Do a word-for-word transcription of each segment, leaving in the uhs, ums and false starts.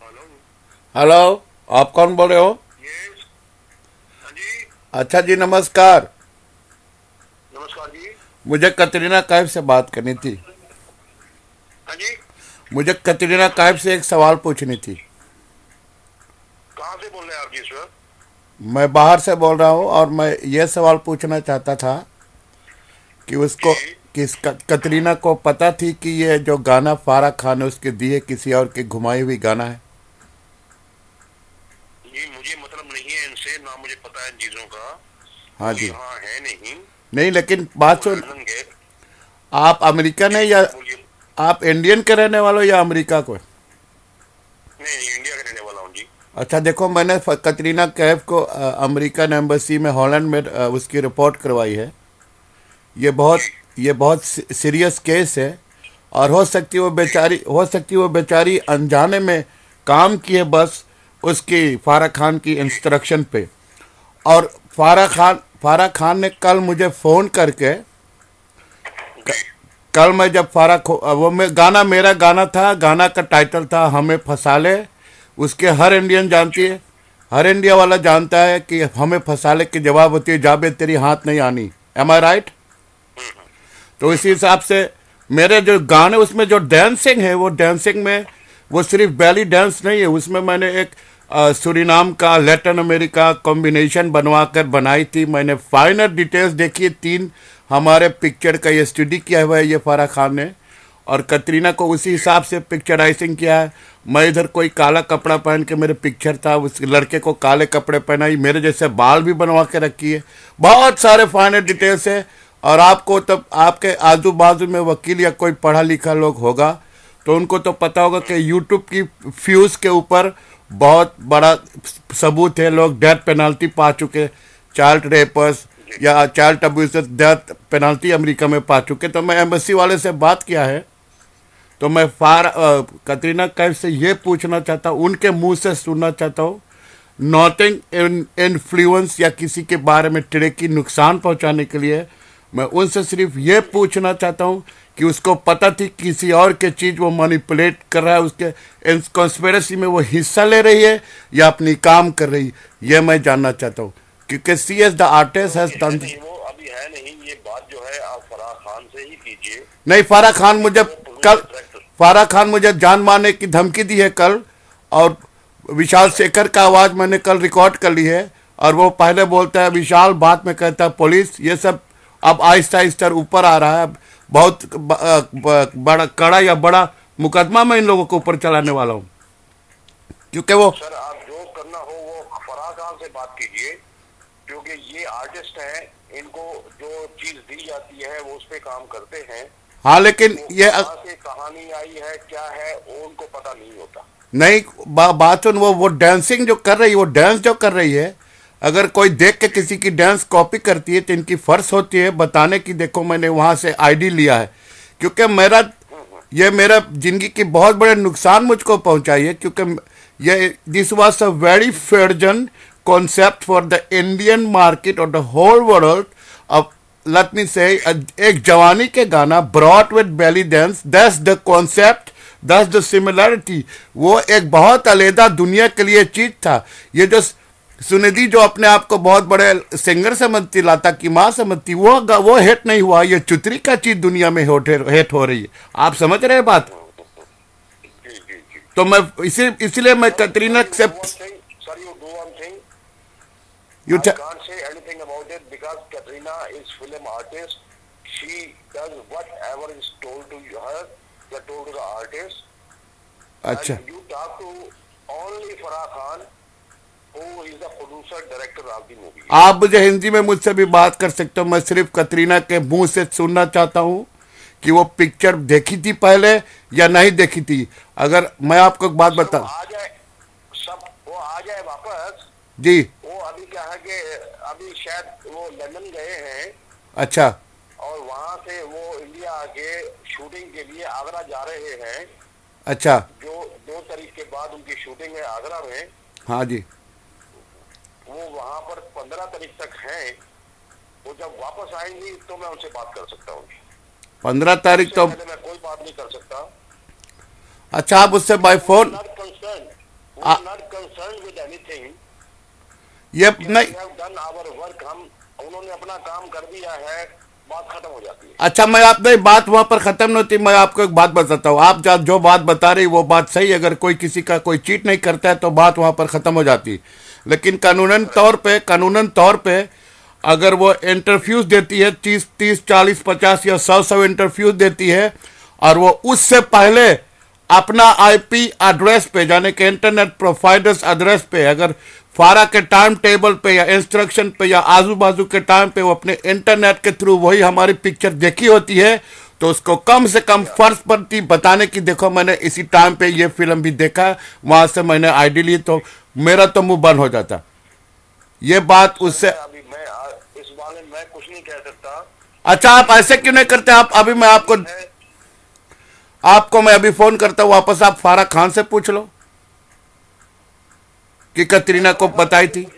Hello, आप कौन बोल रहे हो? यस। हाँ जी। अच्छा जी, नमस्कार। नमस्कार जी। मुझे कतरीना कैफ से बात करनी थी। हाँ जी। मुझे कतरीना कैफ से एक सवाल पूछनी थी। कहाँ से बोल रहे हैं आप जी सर? मैं बाहर से बोल रहा हूँ और मैं ये सवाल पूछना चाहता था कि उसको जी। किस क- कतरीना को पता थी कि ये जो गाना फारा खान ने उसके दिए किसी और की घुमाई हुई गाना है? जी मुझे मतलब नहीं है इनसे, ना मुझे पता है इन चीजों का। हाँ वो जी। यहाँ है नहीं। नहीं, लेकिन बात वो सुन। लंदन गए। आप अमेरिकन जी है या बोलिए। आप इंडियन के रहने वाले हो या अमेरिका को? नहीं नहीं, इंडिया का रहने वाला हूँ जी। अच्छा देखो, मैंने फ- कतरीना कैफ को अ, अमेरिकन एम्बेसी में हॉलैंड में अ, उसकी रिपोर्ट करवाई है। ये बहुत जी ये बहुत सी- सीरियस केस है। और हो सकती है वो जी बेचारी हो सकती है वो बेचारी अनजाने में काम की है, बस उसकी फारा खान की जी इंस्ट्रक्शन पे। और फारा खान फारा खान ने कल मुझे फ़ोन करके, क- जी कल मैं जब फारा खो वो मैं गाना मेरा गाना था, गाना का टाइटल था हमें फंसा ले। उसके हर इंडियन जानती अच्छा। है, हर इंडिया वाला जानता है कि हमें फंसा ले की जवाब होती है जाबे तेरी हाथ नहीं आनी। एम आई राइट? हम्म हम्म तो हम्म इसी हम्म, हिसाब से मेरे जो गाने उसमें जो डांसिंग है, वो डांसिंग में वो सिर्फ बैली डांस नहीं है, उसमें मैंने एक अ, सुरीनाम का लैटिन अमेरिका कॉम्बिनेशन बनवा कर बनाई थी। मैंने फाइनल डिटेल्स देखी है। तीन हमारे पिक्चर का ये स्टडी किया हुआ है ये फारा खान ने, और कतरीना को उसी जी हिसाब से पिक्चराइजिंग किया है। मैं इधर कोई काला कपड़ा पहन के मेरे पिक्चर था, उस लड़के को काले कपड़े पहनाई, मेरे जैसे बाल भी बनवा के रखी है। बहुत सारे फाइनल जी डिटेल्स है। और आपको तब आपके आजू बाजू में वकील या कोई पढ़ा लिखा लोग होगा तो उनको तो पता होगा हम्म, कि यूट्यूब की फ्यूज के ऊपर बहुत बड़ा सबूत है। लोग डेथ पेनल्टी पा चुके, चाइल्ड रेपर्स जी या child abusers death penalty America में पा चुके। तो मैं एम्बेसी वाले से बात किया है। तो मैं फार अ, कतरीना कैफ से ये पूछना चाहता हूँ, उनके मुंह से सुनना चाहता हूँ, नॉटिंग इन इन्फ्लुएंस या किसी के बारे में टिड़की नुकसान पहुंचाने के लिए। मैं उनसे सिर्फ ये पूछना चाहता हूँ कि उसको पता थी किसी और के चीज़ वो मैनिपुलेट कर रहा है, उसके इस कॉन्स्पिरेसी में वो हिस्सा ले रही है या अपनी काम कर रही है, ये मैं जानना चाहता हूँ। क्योंकि सी एस द वो आर्टिस्ट अभी हैज है डन। नहीं, वो अभी है नहीं। ये बात जो है आप फराह खान से ही कीजिए, नहीं, फारा खान क्योंकि मुझे वो कल प्रोड्यूसर डायरेक्टर। फारा खान मुझे जान मारने की धमकी दी है कल। और विशाल अच्छा। शेखर का आवाज़ मैंने कल रिकॉर्ड कर ली है। और वो पहले बोलता है विशाल, बाद में कहता है पुलिस। ये सब अब आहिस्ता आहिस्ता ऊपर आ रहा है। बहुत ब, ब, बड़ा कड़ा या बड़ा मुकदमा मैं इन लोगों को ऊपर चलाने वाला हूँ, क्योंकि वो सर आप जो करना हो वो फराह खान से बात कीजिए, क्योंकि ये आर्टिस्ट हैं। इनको जो चीज दी जाती है वो उस पे काम करते हैं। हाँ, लेकिन वो ये कहाँ से कहानी आई है क्या है वो उनको पता नहीं होता। नहीं, बा, बात सुन, वो वो डांसिंग जो कर रही है, वो डांस जो कर रही है, अगर कोई देख के किसी की डांस कॉपी करती है तो इनकी फर्ज होती है बताने की देखो मैंने वहाँ से आईडी लिया है। क्योंकि मेरा ये मेरा जिंदगी की बहुत बड़े नुकसान मुझको पहुंचाई है। क्योंकि ये this was a very fusion concept for the Indian market और द होल वर्ल्ड। अब लेट मी से एक जवानी के गाना brought with belly dance, that's the concept, that's the similarity. वो एक बहुत अलग दुनिया के लिए चीज था। ये जो सुनिधि जो अपने आप को बहुत बड़े सिंगर समझती, लाता की माँ समझती, वो वो हिट नहीं हुआ। ये चुतरी का चीज दुनिया में हिट हो रही है। आप समझ रहे हैं बात? जी जी जी। तो मैं इसी इसलिए मैं Sir, कतरीना sir, you से do one thing. Sir, you do one thing. You I can't say anything about it because Katrina is film artist. She does whatever is told to her, or told to the artist. अच्छा, And you talk to only Farah Khan, who is the producer, director of the movie. आप मुझे हिंदी में मुझसे भी बात कर सकते हो। मैं सिर्फ कतरीना के मुंह से सुनना चाहता हूँ कि वो पिक्चर देखी थी पहले या नहीं देखी थी। अगर मैं आपको एक बात सर वो बता। आ जाए, सब वो आ जाए वापस। जी। वो अभी क्या है कि अभी शायद वो लंदन गए हैं अच्छा। और वहां से वो इंडिया आके शूटिंग के लिए आगरा जा रहे हैं। अच्छा। जो दो तारीख के बाद उनकी शूटिंग है आगरा में। हाँ जी। वो वहां पर पंद्रह तारीख तक हैं। वो जब वापस आएंगी तो मैं उनसे बात कर सकता हूँ। पंद्रह तारीख उससे तो पहले मैं कोई बात नहीं कर सकता। अच्छा, आप उससे by phone not concern. Not concern with anything, ये नहीं, डन आवर वर्क, हम उन्होंने अपना काम कर दिया है, बात खत्म हो जाती है। अच्छा, मैं आप नहीं, बात वहां पर खत्म नहीं होती। मैं आपको एक बात बताता हूँ, आप जो जो बात बता रही वो बात सही। अगर कोई किसी का कोई चीट नहीं करता है तो बात वहां पर खत्म हो जाती। लेकिन कानूनन तौर पे कानूनन तौर पे अगर वो इंटरव्यूज देती है, तीस तीस चालीस पचास या सौ सौ इंटरव्यूज देती है, और वो उससे पहले अपना आईपी एड्रेस पे, यानी कि इंटरनेट प्रोवाइडर्स एड्रेस पे, अगर फारा के टाइम टेबल पे या इंस्ट्रक्शन पे या आजू बाजू के टाइम पे वो अपने इंटरनेट के थ्रू वही हमारी पिक्चर देखी होती है, तो उसको कम से कम फर्ज पड़ती बताने की, देखो मैंने इसी टाइम पे ये फिल्म भी देखा, वहां से मैंने आईडी ली, तो मेरा तो मुंह बंद हो जाता। ये बात उससे अभी मैं इस बारे में मैं कुछ नहीं कह सकता। अच्छा, आप ऐसे क्यों नहीं करते? आप अभी मैं आपको आपको मैं अभी फोन करता हूं वापस, आप फारा खान से पूछ लो कि कतरीना को बताई थी।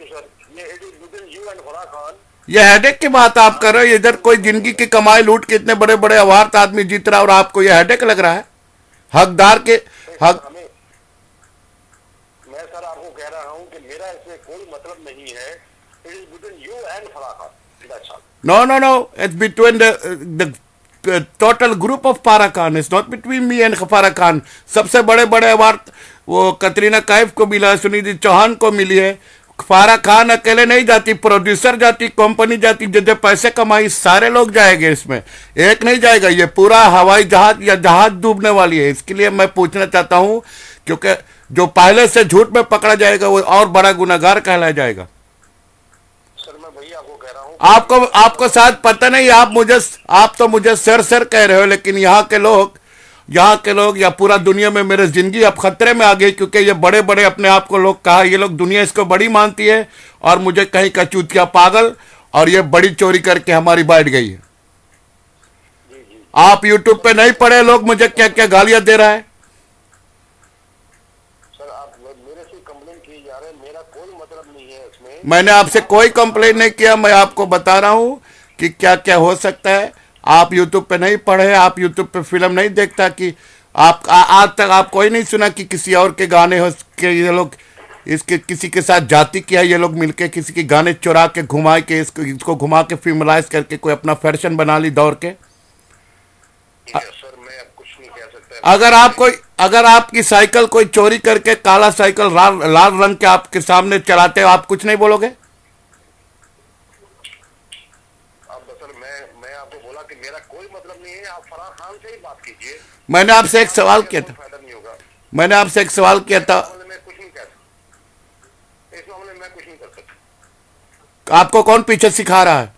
ये हेडेक की बात आप कर रहे हो, इधर कोई जिंदगी की कमाई लूट के इतने बड़े बड़े अवार्ड आदमी जीत रहा है और आपको ये हेडेक लग रहा है? हकदार के हक। मैं सर आपको कह रहा हूं कि मेरा इसमें कोई मतलब नहीं है। It is between you and Farah Khan. No no no, it's between the total group of Farah Khan, it's not between me and Farah Khan. सबसे बड़े बड़े अवार्ड वो कतरीना कैफ को मिला है, सुनिधि चौहान को मिली है। फारा खान अकेले नहीं जाती, प्रोड्यूसर जाती, कंपनी जाती, जितने पैसे कमाई सारे लोग जाएंगे इसमें, एक नहीं जाएगा। ये पूरा हवाई जहाज या जहाज डूबने वाली है। इसके लिए मैं पूछना चाहता हूं, क्योंकि जो पहले से झूठ में पकड़ा जाएगा वो और बड़ा गुनाहगार कहलाया जाएगा। सर मैं वही आपको कह रहा हूं, आपको आपको शायद पता नहीं, आप मुझे आप तो मुझे सर सर कह रहे हो, लेकिन यहाँ के लोग यहाँ के लोग या पूरा दुनिया में मेरी जिंदगी अब खतरे में आ गई, क्योंकि ये बड़े बड़े अपने आप को लोग कहा, ये लोग दुनिया इसको बड़ी मानती है और मुझे कहीं का चूतिया पागल, और ये बड़ी चोरी करके हमारी बैठ गई है। आप यूट्यूब पे नहीं पढ़े लोग मुझे क्या क्या गालियां दे रहा है। सर आप मेरे से कंप्लेंट किए जा रहे हैं, मेरा कोई मतलब नहीं है इसमें। मैंने आपसे कोई कंप्लेंट नहीं किया, मैं आपको बता रहा हूं कि क्या क्या हो सकता है। आप यूट्यूब पे नहीं पढ़े, आप यूट्यूब पे फिल्म नहीं देखता कि आप आ, आज तक आप कोई नहीं सुना कि किसी और के गाने हो के ये लोग इसके किसी के साथ जाति किया, ये लोग मिलके किसी के गाने चुरा के घुमा के इसको इसको घुमा के फिल्मलाइज करके कोई अपना फैशन बना ली दौड़ के। सर मैं अब कुछ नहीं कह सकता। अगर आप कोई अगर आपकी साइकिल कोई चोरी करके काला साइकिल लाल लाल रंग के आपके सामने चलाते हो, आप कुछ नहीं बोलोगे? मेरा कोई मतलब नहीं है, आप फराह खान से ही बात कीजिए। मैंने आपसे एक सवाल किया था, मैंने आपसे एक सवाल किया था। मैं कुछ नहीं कह सकता इस मामले में, मैं कुछ नहीं कर सकता। आपको कौन पीछे सिखा रहा है?